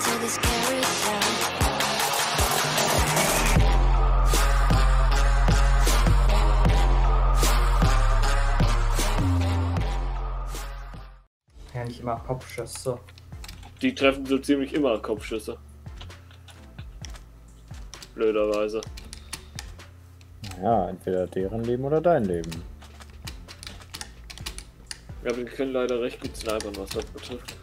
Ja, nicht immer Kopfschüsse. Die treffen so ziemlich immer Kopfschüsse. Blöderweise. Ja, entweder deren Leben oder dein Leben. Ja, wir können leider recht gut snipern, was das betrifft.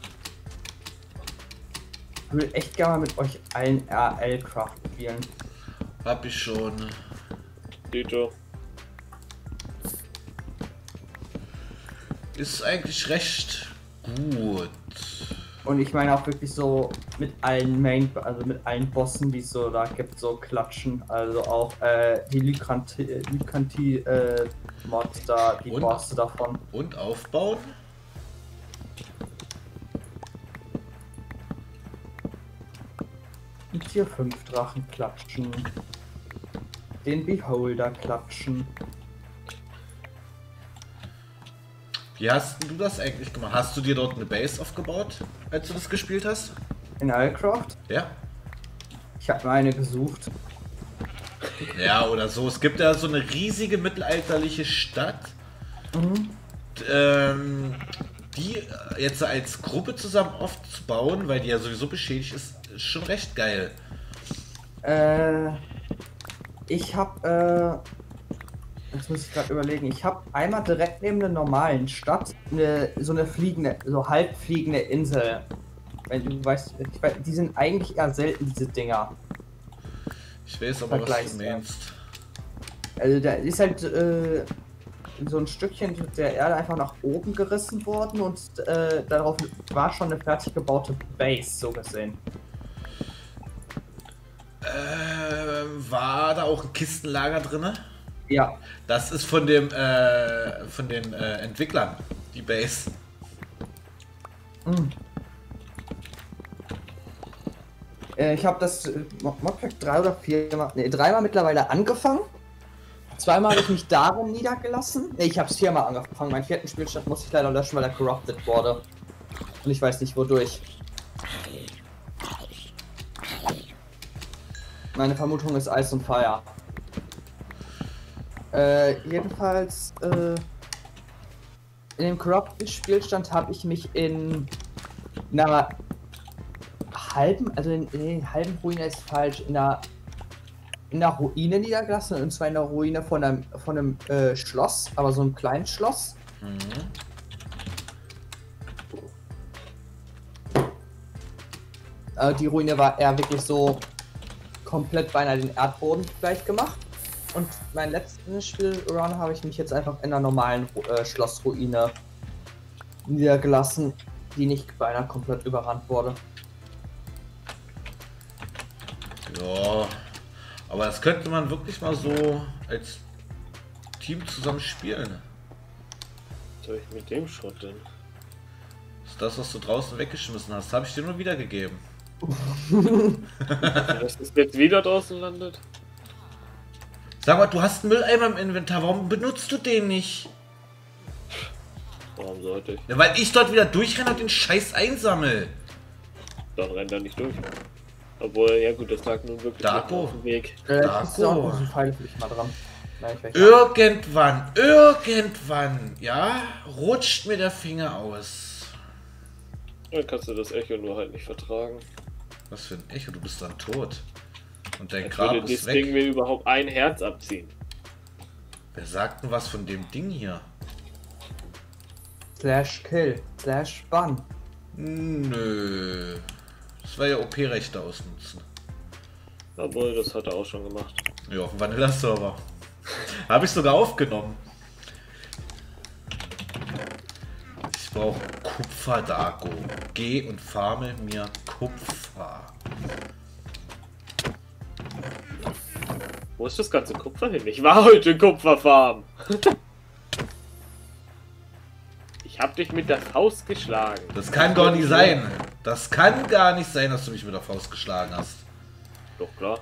Ich will echt gerne mal mit euch allen RL-Craft spielen. Hab ich schon. Dito. Ist eigentlich recht gut. Und ich meine auch wirklich so mit allen also mit allen Bossen, die es so da gibt, so klatschen. Also auch die Lycanthi Mods da, die Bosse davon. Und aufbauen? Die Tier 5 Drachen klatschen. Den Beholder klatschen. Wie hast du das eigentlich gemacht? Hast du dir dort eine Base aufgebaut, als du das gespielt hast? In Alcroft? Ja. Ich habe mir eine gesucht. Ja, oder so. Es gibt ja so eine riesige mittelalterliche Stadt. Mhm. Die jetzt als Gruppe zusammen aufzubauen, weil die ja sowieso beschädigt ist, ist schon recht geil. Ich habe jetzt muss ich gerade überlegen. Ich habe einmal direkt neben der normalen Stadt so eine fliegende, so halb fliegende Insel. Wenn du weißt, die sind eigentlich eher selten, diese Dinger. Ich weiß aber, was du meinst. Also da ist halt so ein Stückchen der Erde einfach nach oben gerissen worden und darauf war schon eine fertig gebaute Base, so gesehen. War da auch ein Kistenlager drin? Ja. Das ist von den Entwicklern, die Base. Mhm. Ich habe das Modpack 3 oder 4 Mal, nee, 3-mal mittlerweile angefangen. 2-mal habe ich mich darin niedergelassen. Nee, ich habe es 4-mal angefangen. Meinen 4. Spielstand muss ich leider löschen, weil er corrupted wurde. Und ich weiß nicht wodurch. Meine Vermutung ist Ice und Fire. Jedenfalls, in dem Corrupted Spielstand habe ich mich in einer halben, also in den halben Ruine ist falsch, in einer Ruine niedergelassen, und zwar in der Ruine von einem Schloss, aber so einem kleinen Schloss. Mhm. Die Ruine war eher wirklich so komplett beinahe den Erdboden gleich gemacht. Und meinen letzten Spielrun habe ich mich jetzt einfach in einer normalen Schlossruine niedergelassen, die nicht beinahe komplett überrannt wurde. Ja, aber das könnte man wirklich mal so als Team zusammen spielen. Was soll ich mit dem Schrott denn? Das ist das, was du draußen weggeschmissen hast. Habe ich dir nur wiedergegeben. Dass es jetzt wieder draußen landet? Sag mal, du hast einen Mülleimer im Inventar. Warum benutzt du den nicht? Warum sollte ich? Ja, weil ich dort wieder durchrenne und den Scheiß einsammel. Dann rennt er nicht durch. Obwohl, ja gut, das lag nun wirklich auf dem Weg. Darko. Pfeil für dich mal dran. Nein, Irgendwann, ja, rutscht mir der Finger aus. Dann kannst du das Echo nur halt nicht vertragen. Was für ein Echo, du bist dann tot. Und dein Als Grab würde ist das Ding weg. mir überhaupt ein Herz abziehen. Wer sagt denn was von dem Ding hier? Slash Kill, Slash Bann. Nö. Das war ja OP-Rechte ausnutzen. Obwohl, das hat er auch schon gemacht. Ja, auf dem Vanilla-Server. Habe ich sogar aufgenommen. Ich brauche Kupfer, Darko. Geh und farme mir Kupfer. Wo ist das ganze Kupfer hin? Ich war heute in Kupferfarm. Ich hab dich mit der Faust geschlagen. Das kann gar nicht sein. Das kann gar nicht sein, dass du mich mit der Faust geschlagen hast. Doch, klar.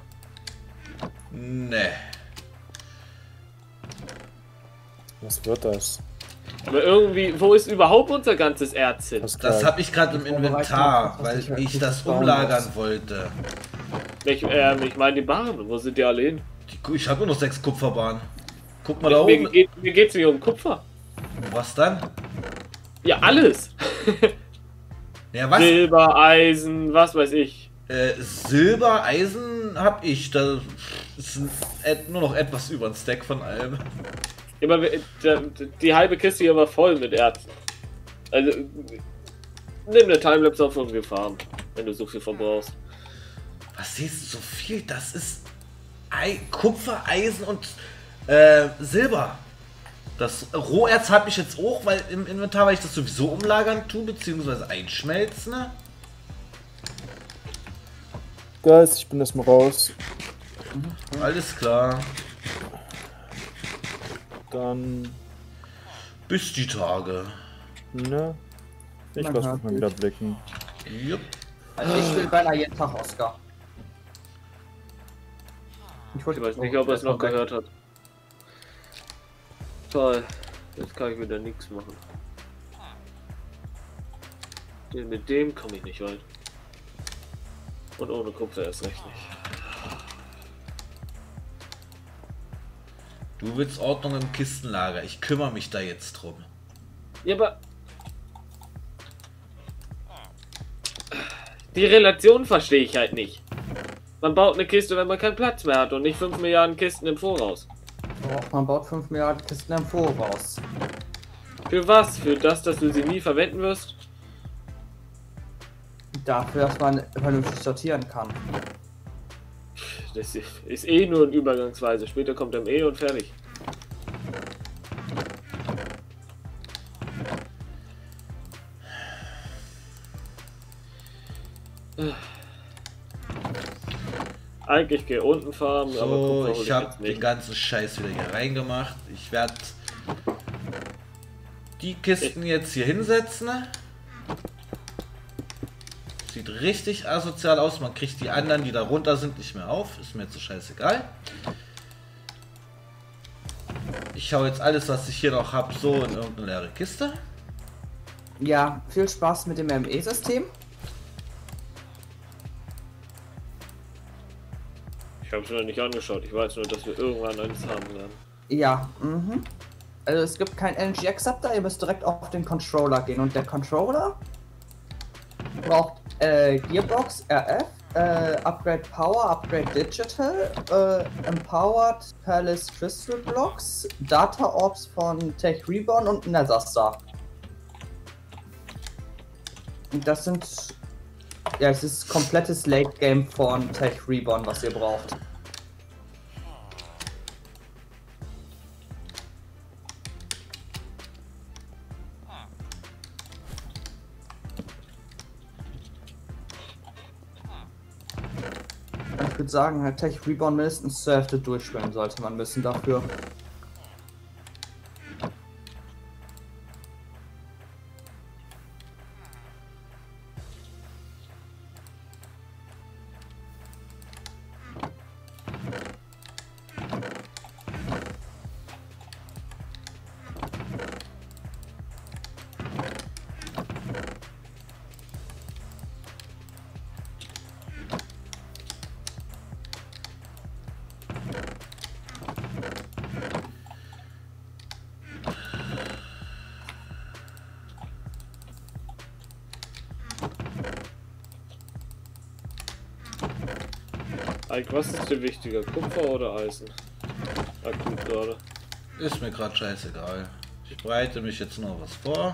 Nee. Was wird das? Aber irgendwie, wo ist überhaupt unser ganzes Erz hin? Das habe ich gerade im Inventar, weil ich das umlagern wollte. Ich meine die Bahnen, wo sind die alle hin? Ich habe nur noch 6 Kupferbahnen. Guck mal da oben. Mir geht's nicht um Kupfer. Was dann? Ja, alles. Ja, was? Silber, Eisen, was weiß ich. Silber, Eisen habe ich. Das ist nur noch etwas über ein Stack von allem. Ja, aber die halbe Kiste hier war voll mit Erz. Also, nimm eine Timelapse auf und wir fahren, wenn du so viel verbrauchst. Was siehst du so viel? Das ist Kupfer, Eisen und Silber. Das Roherz habe ich jetzt auch, weil im Inventar, weil ich das sowieso umlagern tue, beziehungsweise einschmelzen. Ne? Guys, ich bin erstmal raus. Alles klar. Dann. Bis die Tage. Ne? Ich lass mich mal wieder blicken. Jupp. Also ich will beinahe jeden Tag Oscar. Ich weiß nicht, ob er es noch gehört hat. Toll. Jetzt kann ich wieder nichts machen. Mit dem komme ich nicht weit. Und ohne Kupfer erst recht nicht. Du willst Ordnung im Kistenlager. Ich kümmere mich da jetzt drum. Ja, aber... Die Relation verstehe ich halt nicht. Man baut eine Kiste, wenn man keinen Platz mehr hat und nicht 5 Milliarden Kisten im Voraus. Doch, man baut 5 Milliarden Kisten im Voraus. Für was? Für das, dass du sie nie verwenden wirst? Dafür, dass man vernünftig sortieren kann. Das ist eh nur eine Übergangsweise. Später kommt ME und fertig. Eigentlich gehe unten farmen, so, aber Kupfer hol ich habe jetzt nicht. den ganzen Scheiß wieder hier reingemacht. Ich werde die Kisten jetzt hier hinsetzen. Sieht richtig asozial aus. Man kriegt die anderen, die darunter sind, nicht mehr auf. Ist mir jetzt so scheißegal. Ich hau jetzt alles, was ich hier noch habe, so in irgendeine leere Kiste. Ja, viel Spaß mit dem ME-System. Ich habe es mir noch nicht angeschaut. Ich weiß nur, dass wir irgendwann eines haben werden. Ja, Also es gibt kein Energy Acceptor, ihr müsst direkt auf den Controller gehen und der Controller braucht Gearbox, RF, Upgrade Power, Upgrade Digital, Empowered Palace Crystal Blocks, Data Orbs von Tech Reborn und Nether Star. Und das sind... Ja, es ist komplettes Late Game von Tech Reborn, was ihr braucht. Ich würde sagen, halt Tech Reborn mindestens zur Hälfte durchspielen sollte man müssen dafür. Ike, was ist dir wichtiger, Kupfer oder Eisen? Akut gerade. Ist mir gerade scheißegal. Ich bereite mich jetzt noch was vor.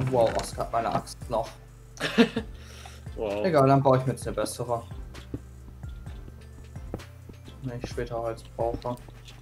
Wow, Oscar hat meine Axt noch. Wow. Egal, dann baue ich mir jetzt eine bessere. Wenn ich später Holz brauche.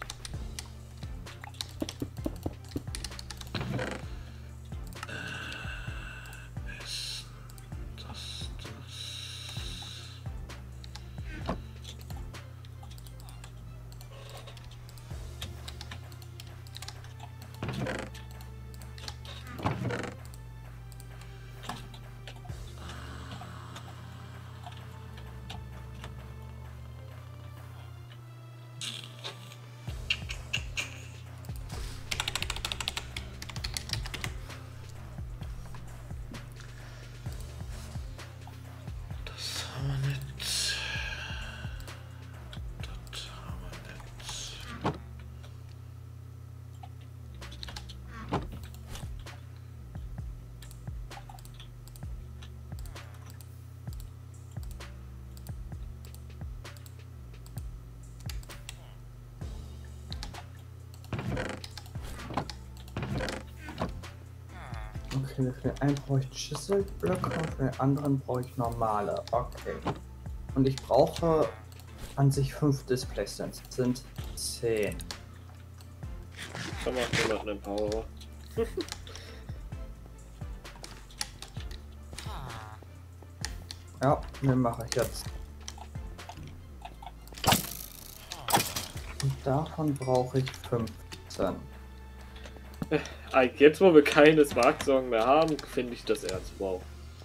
Okay, für den einen brauche ich Schüsselblöcke und für den anderen brauche ich normale. Okay. Und ich brauche an sich 5 Displays, das sind 10. Da macht jemand einen Power. Ja, den mache ich jetzt. Und davon brauche ich 15. Jetzt, wo wir keine Smaragdsorgen mehr haben, finde ich das Erz. Wow.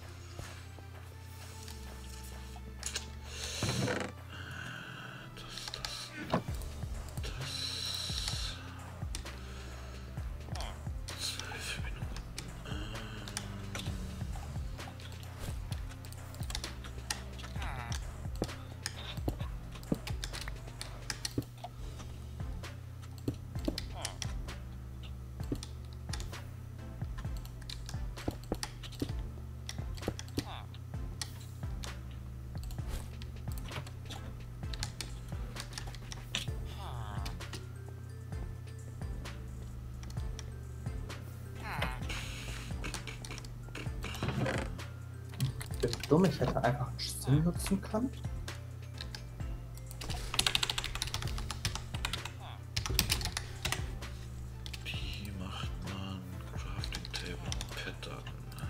Ich bin dumm, ich hätte einfach einen Schlüssel nutzen können. Wie macht man Crafting Table Pattern?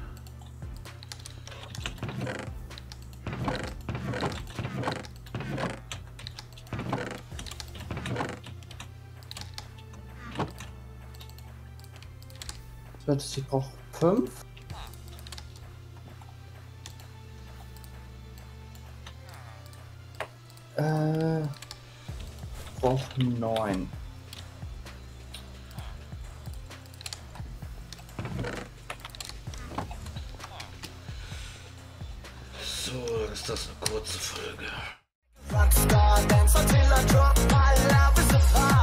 Ich brauche 5. Brauche 9. So, dann ist das eine kurze Folge. Rockstar dance until I drop my love is a fire.